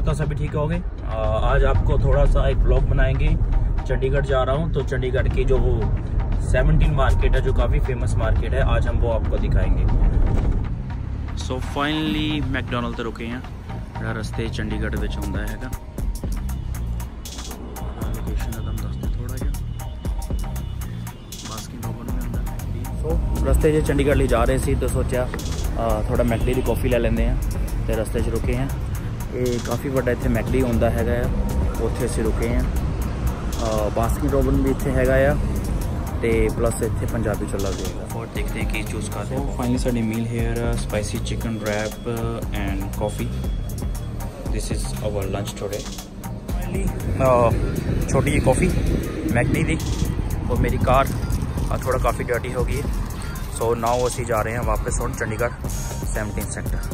करता हूँ सभी ठीक हो गए। आज आपको थोड़ा सा एक ब्लॉग बनाएंगे। चंडीगढ़ जा रहा हूँ तो चंडीगढ़ की जो वो 17 मार्केट है जो काफ़ी फेमस मार्केट है, आज हम वो आपको दिखाएंगे। सो फाइनली मैकडॉनल्ड तो रुके हैं जो रस्ते चंडीगढ़ में आता है। लोकेशन का दसते थोड़ा जहा बास्किन रॉबिन्स में आता। सो रस्ते जो चंडीगढ़ ले जा रहे थे तो सोचा थोड़ा मैकडी की कॉफ़ी ले लेंगे हैं तो रस्ते रुके हैं। ये काफ़ी बड़ा इतने मैकडी होंदा है, उत्थे असीं रुके हैं। बास्किन रॉबिन्स भी इतने है ते प्लस इतने पंजाबी चला गया और देखते हैं कि चूज़ करते हैं। फाइनली साडी meal here spicy chicken wrap and coffee. This is our lunch today. Finally छोटी जी कॉफ़ी मैकडी दी और मेरी कार थोड़ा काफ़ी डर्टी हो गई है। सो नाउ असी जा रहे हैं वापस हम चंडीगढ़ 17 सेक्टर।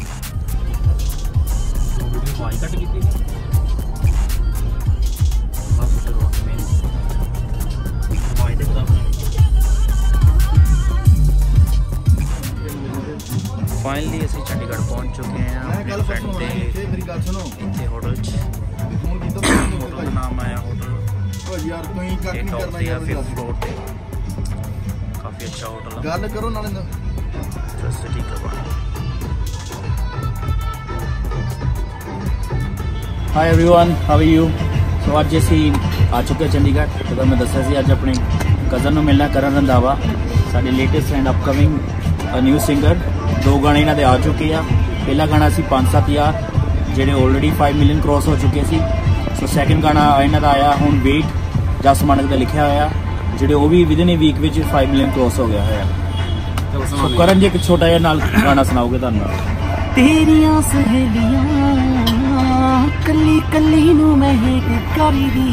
फाइनली असी चंडीगढ़ पहुंच चुके हैं अपने फ्रेंड के होटल होटल का नाम आया होटल फिफ्थ फ्लोर पे। काफ़ी अच्छा होटल है। Hi everyone, how are you. So अज असी आ चुके चंडीगढ़। तो मैं दस्या सी अज अपने कज़न को मिलना करण रंधावा, साडे latest and upcoming new singer. 2 गाने इन्होंने आ चुके हैं। पहला गाना सी 5-7 यार जेडे ऑलरेडी 5 मिलियन क्रॉस हो चुके सी। सो सैकेंड गाना इन्हों का आया हुण वेट जस मानक का लिखा होया जेडे वो भी विदिन ए वीक में 5 मिलियन क्रॉस हो गया है। तो करण जी एक छोटा जिहा नाल गाना सुनाओगे तुहानू। तेरियां सहेलियां कली कली नू मैं हेट करदी,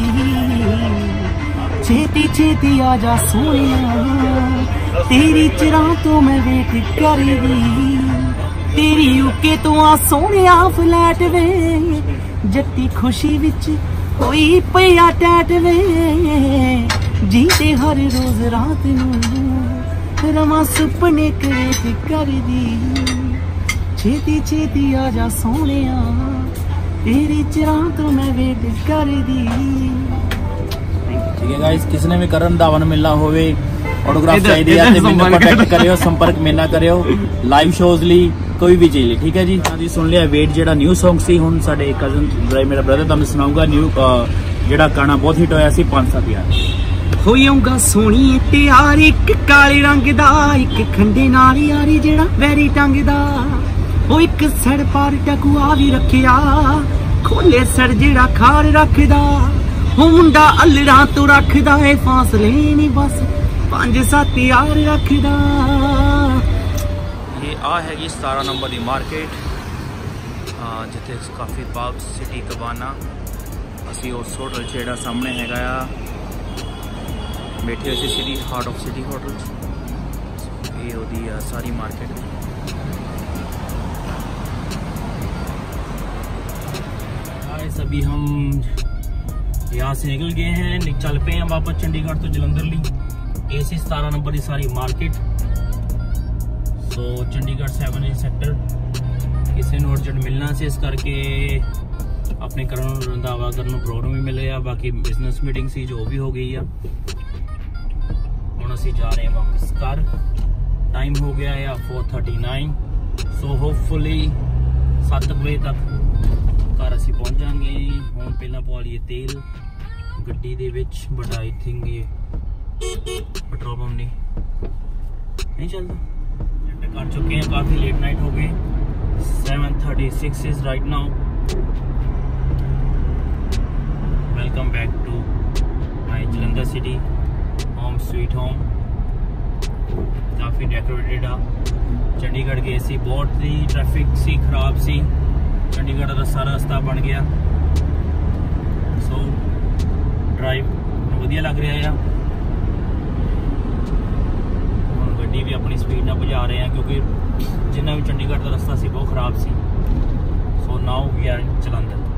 छेती छेती आ जा सोनिया तेरी चिरां तो मैं वेट करदी। तेरी यूके तो आ सोनिया फ्लैट वे जट्टी खुशी विच होई पिया टैट वे। जीते हर रोज रात नू रवा सुपने क्रिएट करदी, छेती छेती आ जा सोनिया तेरी चिरां तो मैं वेट करदी। ठीक है गाइस, किसने भी करण रंधावा नू मिलना होवे ऑटोग्राफ चाहिए तो मैंने कॉन्टैक्ट करियो, संपर्क मेरे नाल करियो लाइव शोज लिए कोई भी चाहिए। ठीक है जी। जी सुन लिया वेट जेड़ा न्यू सॉन्ग सी, हुण साडे कजन मेरा ब्रदर तुहानू सुनाऊंगा न्यू जेड़ा गाना बहुत हिट होया सी 5-7 यार। होयाऊंगा सोहणी तैयार एक काले रंग दा, एक खंडे नाल यारी जेड़ा वैरी टंग दा। ओ एक सड़ पार टकुआ भी रखिया खोले सड़ जेड़ा खार रखदा। हो मुंडा अल्लड़ा तो रखदा है फासले नहीं बस 5-7 यार रखदा। ये आ हैगी 17 नंबर की मार्केट जिथे काफ़ी पब सिटी कबाना। असी उस होटल जेड़ा सामने हैगा बैठे हुए city heart of city hotel. ये ओदी सारी मार्केट अभी हम यहाँ से निकल गए हैं, चल पे हैं वापस चंडीगढ़ तो जलंधर ली। AC 17 नंबर की सारी मार्केट। सो चंडीगढ़ 7 सेक्टर किसी ने अर्जेंट मिलना से इस करके अपने करण रंधावा करने प्रोग्राम भी मिले आ। बाकी बिजनेस मीटिंग सी जो भी हो गई है। हुण असीं जा रहे हैं वापस घर। टाइम हो गया है 4:39। सो होपफुली 7 बजे तक घर असीं पहुंच जाएंगे। हुण पहला पवा लीए तेल गड्डी दे विच, बट आई थिंक ये पेट्रोल पंप नहीं चलता। कर चुके हैं, काफ़ी लेट नाइट हो गई। 7:36 is right now. Welcome back to my Jalandhar city, home sweet home. काफ़ी डेकोरेटेड आ। चंडीगढ़ गए सी, बहुत ही ट्रैफिक सी खराब सी। चंडीगढ़ का सारा रास्ता बन गया। सो ड्राइव वधिया लग रहा है। हम गड्डी भी अपनी स्पीड ना भजा रहे हैं क्योंकि जिन्ना भी चंडीगढ़ का रास्ता सी बहुत खराब सी। So now we are in Jalandhar.